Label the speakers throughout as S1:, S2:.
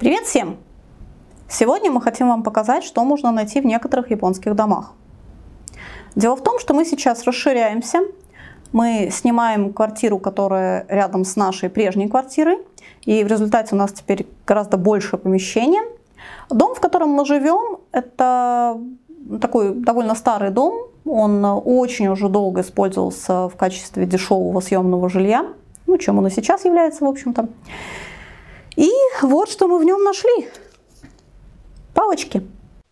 S1: Привет всем! Сегодня мы хотим вам показать, что можно найти в некоторых японских домах. Дело в том, что мы сейчас расширяемся. Мы снимаем квартиру, которая рядом с нашей прежней квартирой. И в результате у нас теперь гораздо больше помещения. Дом, в котором мы живем, это такой довольно старый дом. Он очень уже долго использовался в качестве дешевого съемного жилья. Ну, чем он и сейчас является, в общем-то. И вот что мы в нем нашли. Палочки.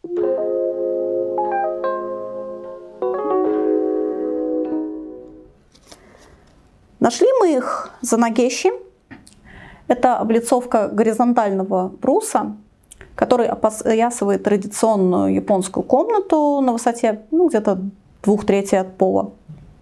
S1: Нашли мы их за нагеши. Это облицовка горизонтального бруса, который опоясывает традиционную японскую комнату на высоте где-то 2/3 от пола.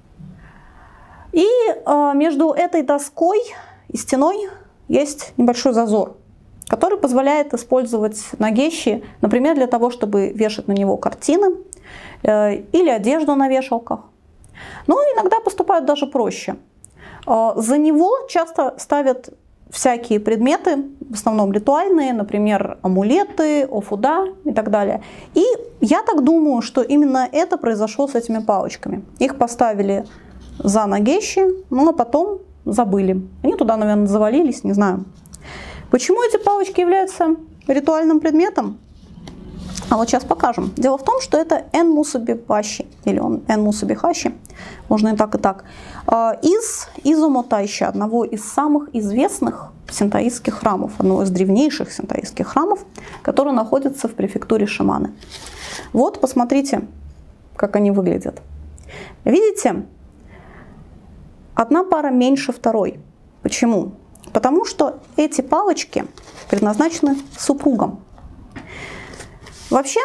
S1: И между этой доской и стеной есть небольшой зазор, который позволяет использовать нагеши, например, для того, чтобы вешать на него картины или одежду на вешалках. Но иногда поступают даже проще. За него часто ставят всякие предметы, в основном ритуальные, например, амулеты, офуда и так далее. И я так думаю, что именно это произошло с этими палочками. Их поставили за нагеши, но потом забыли. Они туда, наверное, завалились, не знаю. Почему эти палочки являются ритуальным предметом? А вот сейчас покажем. Дело в том, что это эн-мусуби-хаши, или эн-мусуби-хаши, можно и так, из Изумо-тайши, одного из самых известных синтоистских храмов, одного из древнейших синтоистских храмов, который находится в префектуре Шиманы. Вот, посмотрите, как они выглядят. Видите? Одна пара меньше второй. Почему? Потому что эти палочки предназначены супругам. Вообще,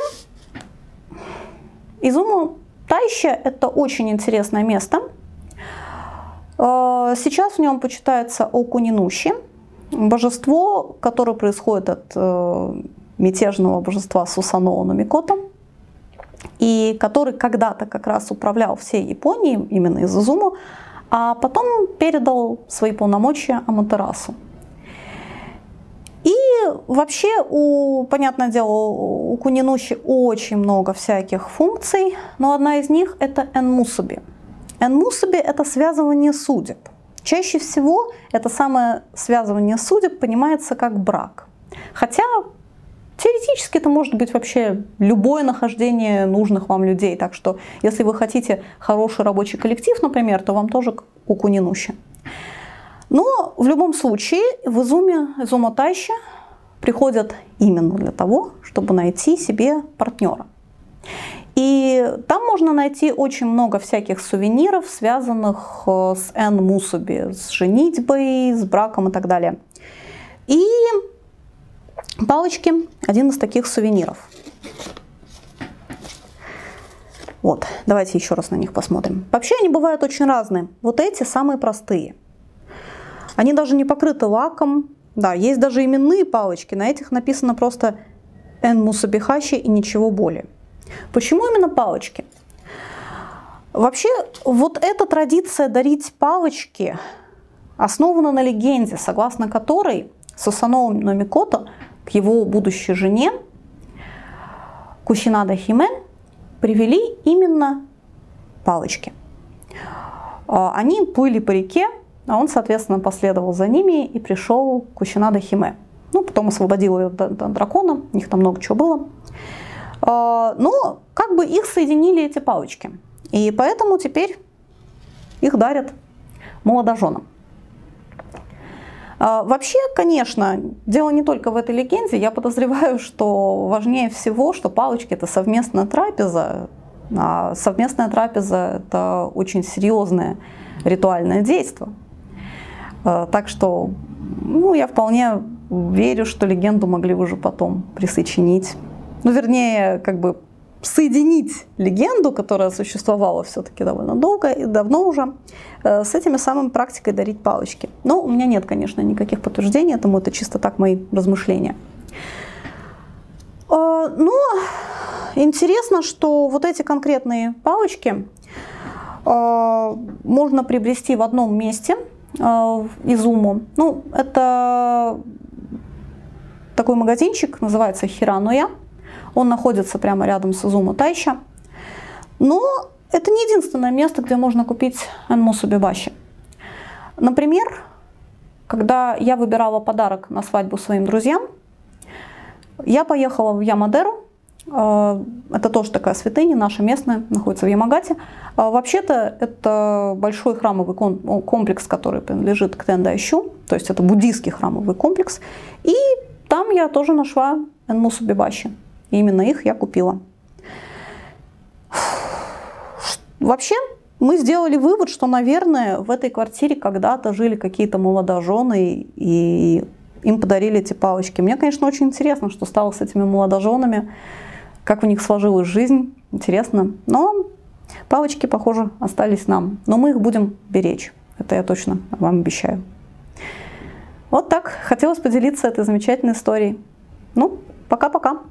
S1: Изумо-тайши – это очень интересное место. Сейчас в нем почитается Окунинуши, божество, которое происходит от мятежного божества Сусаноо но Микото, и который когда-то как раз управлял всей Японией, именно из Изумо, а потом передал свои полномочия Аматерасу. И вообще, понятное дело, у Кунинуши очень много всяких функций, но одна из них – это эн-мусуби. Эн-мусуби – это связывание судеб. Чаще всего это самое связывание судеб понимается как брак. Хотя теоретически это может быть вообще любое нахождение нужных вам людей. Так что если вы хотите хороший рабочий коллектив, например, то вам тоже у Кунинуши. Но в любом случае в Изумо-тайши приходят именно для того, чтобы найти себе партнера. И там можно найти очень много всяких сувениров, связанных с эн-мусуби, с женитьбой, с браком и так далее. И палочки – один из таких сувениров. Вот, давайте еще раз на них посмотрим. Вообще они бывают очень разные. Вот эти самые простые. Они даже не покрыты лаком. Да, есть даже именные палочки. На этих написано просто эн-мусуби-хаши и ничего более. Почему именно палочки? Вообще, вот эта традиция дарить палочки основана на легенде, согласно которой Сусаноо но Микото к его будущей жене Кусинада Химе привели именно палочки. Они плыли по реке, а он, соответственно, последовал за ними и пришел к Кусинада Химе. Ну, потом освободил ее от дракона, у них там много чего было. Но как бы их соединили эти палочки. И поэтому теперь их дарят молодоженам. Вообще, конечно, дело не только в этой легенде. Я подозреваю, что важнее всего, что палочки – это совместная трапеза. А совместная трапеза – это очень серьезное ритуальное действие. Так что я вполне верю, что легенду могли уже потом присочинить. Ну, вернее, как бы соединить легенду, которая существовала все-таки довольно долго и давно уже, с этими самыми практикой дарить палочки. Но у меня нет, конечно, никаких подтверждений этому, это чисто так мои размышления. Но интересно, что вот эти конкретные палочки можно приобрести в одном месте Изумо. Ну, это такой магазинчик, называется Хираноя. Он находится прямо рядом с Изуму Тайща. Но это не единственное место, где можно купить энмусубибаши. Например, когда я выбирала подарок на свадьбу своим друзьям, я поехала в Ямадеру. Это тоже такая святыня, наша местная, находится в Ямагате. Вообще-то это большой храмовый комплекс, который принадлежит к Тендайщу, то есть это буддийский храмовый комплекс. И там я тоже нашла энмусубибаши. И именно их я купила. Вообще, мы сделали вывод, что, наверное, в этой квартире когда-то жили какие-то молодожены, и им подарили эти палочки. Мне, конечно, очень интересно, что стало с этими молодоженами, как у них сложилась жизнь. Интересно. Но палочки, похоже, остались нам. Но мы их будем беречь. Это я точно вам обещаю. Вот так. Хотелось поделиться этой замечательной историей. Ну, пока-пока.